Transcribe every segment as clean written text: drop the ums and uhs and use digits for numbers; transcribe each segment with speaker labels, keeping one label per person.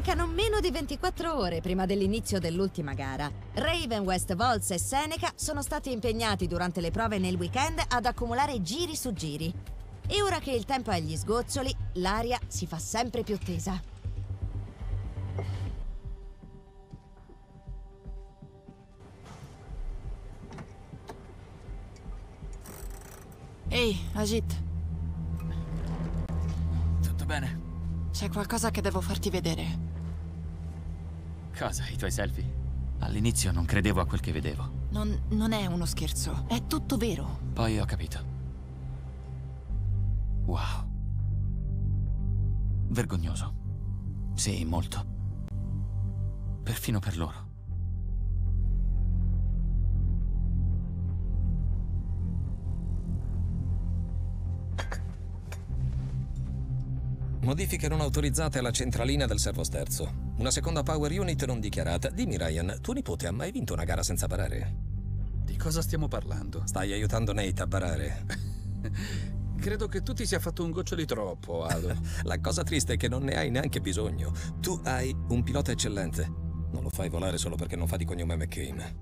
Speaker 1: Mancano meno di 24 ore prima dell'inizio dell'ultima gara. Raven, West Volz e Seneca sono stati impegnati durante le prove nel weekend ad accumulare giri su giri. E ora che il tempo è agli sgoccioli, l'aria si fa sempre più tesa.
Speaker 2: Ehi, Ajit.
Speaker 3: Tutto bene?
Speaker 2: C'è qualcosa che devo farti vedere.
Speaker 3: Cosa, i tuoi selfie? All'inizio non credevo a quel che vedevo.
Speaker 2: Non è uno scherzo, è tutto vero.
Speaker 3: Poi ho capito. Wow. Vergognoso. Sì, molto. Perfino per loro.
Speaker 4: Modifiche non autorizzate alla centralina del servosterzo. Una seconda power unit non dichiarata. Dimmi, Ryan, tuo nipote ha mai vinto una gara senza barare?
Speaker 5: Di cosa stiamo parlando?
Speaker 4: Stai aiutando Nate a barare.
Speaker 5: Credo che tu ti sia fatto un goccio di troppo, Ado.
Speaker 4: La cosa triste è che non ne hai neanche bisogno. Tu hai un pilota eccellente. Non lo fai volare solo perché non fa di cognome McCain.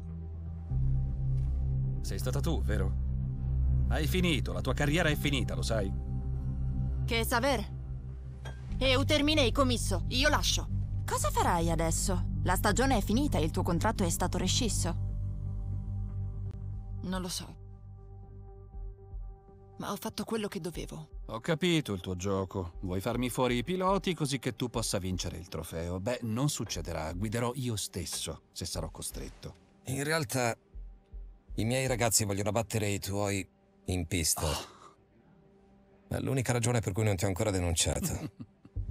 Speaker 5: Sei stata tu, vero? Hai finito, la tua carriera è finita, lo sai?
Speaker 2: Che saper? Terminei, commisso. Io lascio. Cosa farai adesso? La stagione è finita e il tuo contratto è stato rescisso. Non lo so. Ma ho fatto quello che dovevo.
Speaker 5: Ho capito il tuo gioco. Vuoi farmi fuori i piloti così che tu possa vincere il trofeo. Beh, non succederà. Guiderò io stesso, se sarò costretto.
Speaker 4: In realtà, i miei ragazzi vogliono battere i tuoi in pista. È l'unica ragione per cui non ti ho ancora denunciato.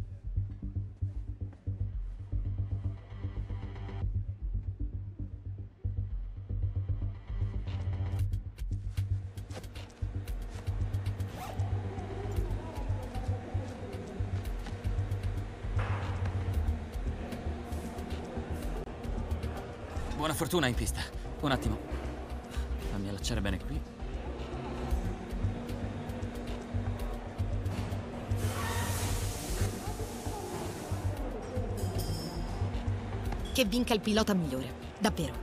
Speaker 3: Buona fortuna in pista. Un attimo. Fammi allacciare bene qui.
Speaker 1: Che vinca il pilota migliore. Davvero.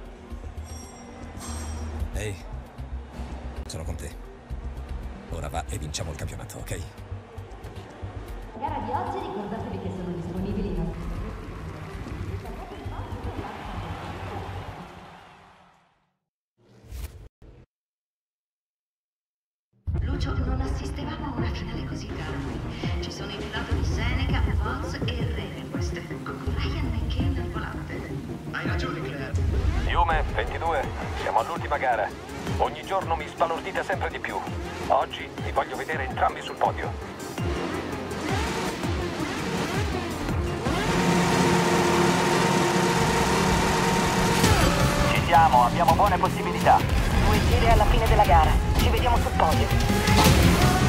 Speaker 4: Ehi, sono con te. Ora va e vinciamo il campionato, ok?
Speaker 1: La gara di oggi ricordatevi che sono disponibili i nostri
Speaker 6: Lucio, non assistevamo a una finale così calma. Ci sono i piloti di Seneca, Volz e Ravenwest, con Ryan McCain al volante.
Speaker 7: Hai ragione, Claire.
Speaker 8: Fiume, 22, siamo all'ultima gara. Ogni giorno mi sbalordite sempre di più. Oggi vi voglio vedere entrambi sul podio. Ci siamo, abbiamo buone possibilità.
Speaker 6: 2 giri alla fine della gara. Ci vediamo sul podio.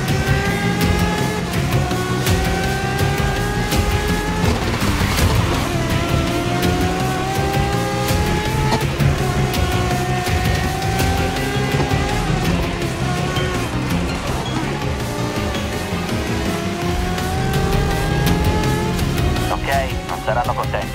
Speaker 8: Ok, non saranno contenti.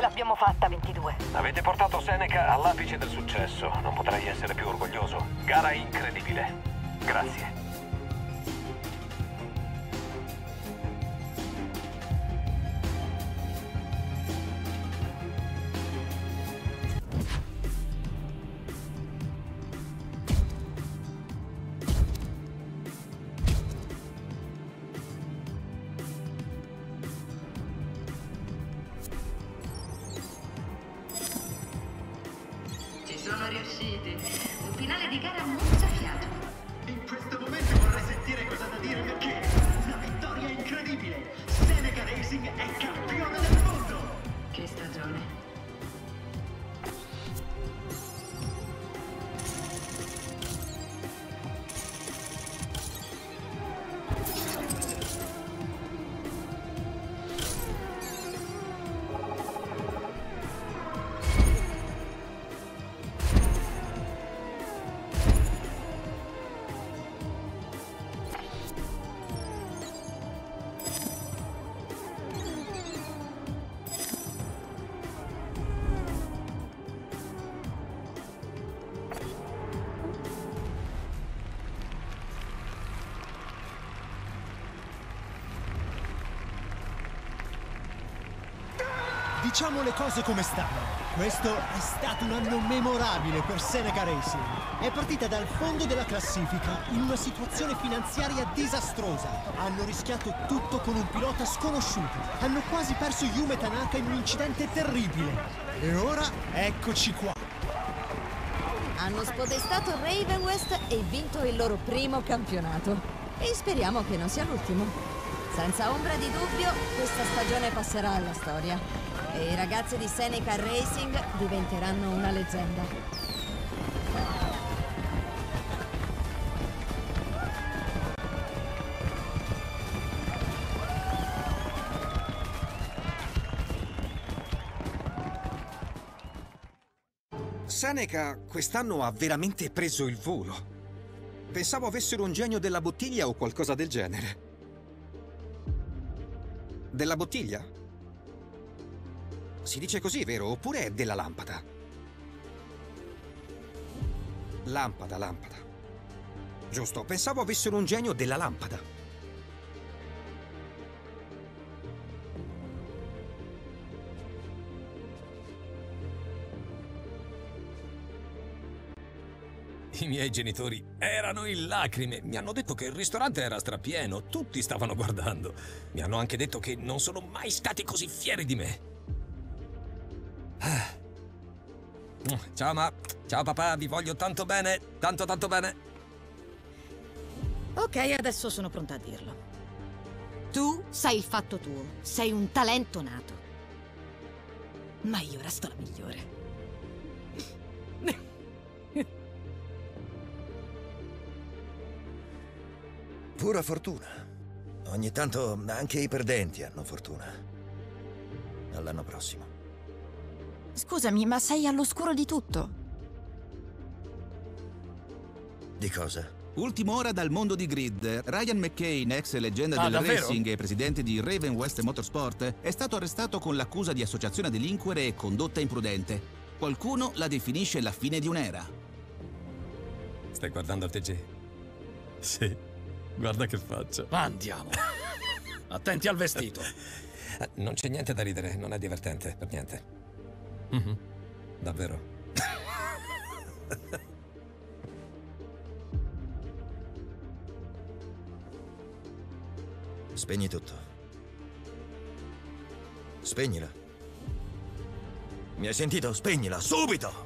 Speaker 6: l'abbiamo fatta, 22.
Speaker 8: Avete portato Seneca all'apice del successo. Non potrei essere più orgoglioso. Gara incredibile. Grazie.
Speaker 6: Sono riusciti. Un finale di gara mozzafiato.
Speaker 7: In questo momento vorrei sentire cosa da dire perché una vittoria incredibile. Seneca Racing è campione del mondo.
Speaker 6: Che stagione.
Speaker 7: Diciamo le cose come stanno. Questo è stato un anno memorabile per Seneca Racing. È partita dal fondo della classifica in una situazione finanziaria disastrosa. Hanno rischiato tutto con un pilota sconosciuto. Hanno quasi perso Yume Tanaka in un incidente terribile. E ora eccoci qua.
Speaker 1: Hanno spodestato Raven West e vinto il loro primo campionato. E speriamo che non sia l'ultimo. Senza ombra di dubbio, questa stagione passerà alla storia. E i ragazzi di Seneca Racing diventeranno una leggenda.
Speaker 9: Seneca quest'anno ha veramente preso il volo. Pensavo avessero un genio della bottiglia o qualcosa del genere. Della bottiglia? Si dice così, vero? Oppure è della lampada? Lampada. Giusto, pensavo avessero un genio della lampada.
Speaker 4: I miei genitori erano in lacrime. Mi hanno detto che il ristorante era strapieno, tutti stavano guardando. Mi hanno anche detto che non sono mai stati così fieri di me. Ciao ma, ciao papà, vi voglio tanto bene, tanto bene.
Speaker 10: Ok, adesso sono pronta a dirlo. Tu sai il fatto tuo, sei un talento nato. Ma io resto la migliore.
Speaker 11: Pura fortuna. Ogni tanto anche i perdenti hanno fortuna. All'anno prossimo.
Speaker 2: Scusami, ma sei all'oscuro di tutto.
Speaker 11: Di cosa?
Speaker 5: Ultima ora dal mondo di Grid. Ryan McCain, ex leggenda del
Speaker 3: davvero?
Speaker 5: racing e presidente di Raven West Motorsport, è stato arrestato con l'accusa di associazione a delinquere e condotta imprudente. Qualcuno la definisce la fine di un'era.
Speaker 4: Stai guardando al TG? Sì, guarda che faccia.
Speaker 3: Andiamo. Attenti al vestito.
Speaker 4: Non c'è niente da ridere, non è divertente, per niente. Davvero?
Speaker 11: Spegni tutto. Spegnila. Mi hai sentito? Spegnila, subito!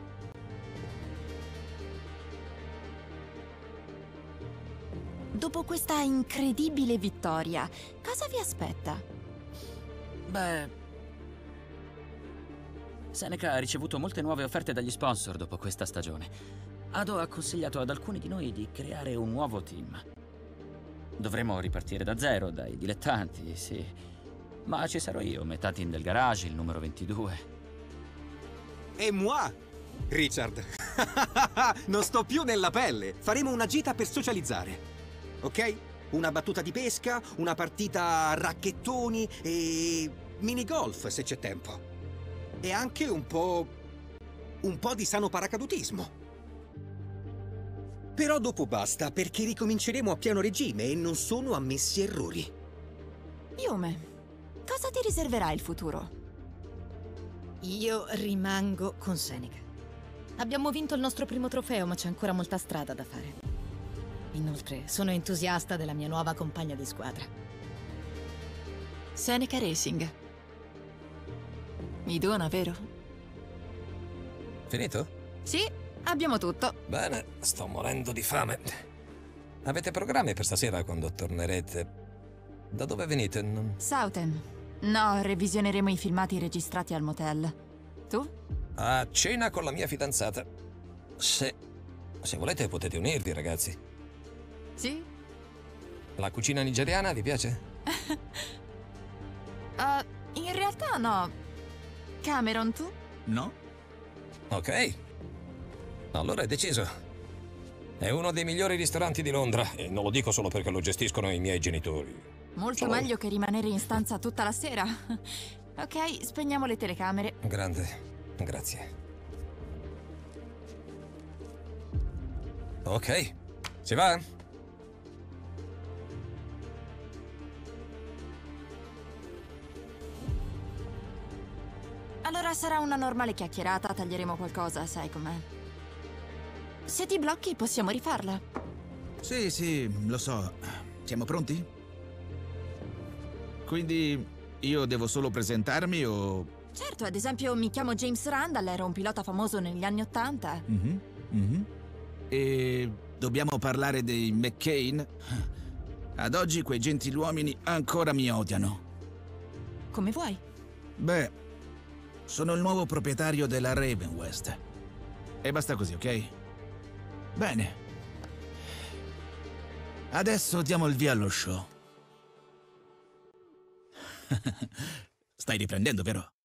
Speaker 2: Dopo questa incredibile vittoria, cosa vi aspetta?
Speaker 3: Beh... Seneca ha ricevuto molte nuove offerte dagli sponsor dopo questa stagione. Ado ha consigliato ad alcuni di noi di creare un nuovo team. Dovremo ripartire da zero, dai dilettanti, sì. Ma ci sarò io, metà team del garage, il numero 22.
Speaker 9: E moi, Richard. Non sto più nella pelle. Faremo una gita per socializzare. Ok? Una battuta di pesca, una partita a racchettoni e minigolf se c'è tempo. e anche un po' di sano paracadutismo. Però dopo basta, perché ricominceremo a pieno regime e non sono ammessi errori.
Speaker 2: Yume, cosa ti riserverà il futuro?
Speaker 10: Io rimango con Seneca. Abbiamo vinto il nostro primo trofeo, ma c'è ancora molta strada da fare. Inoltre, sono entusiasta della mia nuova compagna di squadra.
Speaker 2: Seneca Racing. Idona, vero?
Speaker 4: Finito?
Speaker 2: Sì, abbiamo tutto.
Speaker 4: Bene, sto morendo di fame. Avete programmi per stasera quando tornerete? Da dove venite?
Speaker 2: Southampton. No, revisioneremo i filmati registrati al motel. Tu?
Speaker 4: A cena con la mia fidanzata. Se volete potete unirvi, ragazzi.
Speaker 2: Sì?
Speaker 4: La cucina nigeriana vi piace?
Speaker 2: In realtà no. Cameron, tu?
Speaker 4: No. Ok. Allora è deciso. È uno dei migliori ristoranti di Londra e non lo dico solo perché lo gestiscono i miei genitori.
Speaker 2: Molto meglio che rimanere in stanza tutta la sera. Ok, spegniamo le telecamere.
Speaker 4: Grande. Grazie. Ok. Si va?
Speaker 2: Allora sarà una normale chiacchierata, taglieremo qualcosa, sai com'è. Se ti blocchi possiamo rifarla.
Speaker 12: Sì, lo so. Siamo pronti? Quindi io devo solo presentarmi o...
Speaker 2: Certo, ad esempio mi chiamo James Randall, ero un pilota famoso negli anni '80.
Speaker 12: E dobbiamo parlare dei McCain? Ad oggi quei gentiluomini ancora mi odiano.
Speaker 2: Come vuoi.
Speaker 12: Beh, sono il nuovo proprietario della Ravenwest. E basta così, ok? Bene. Adesso diamo il via allo show. Stai riprendendo, vero?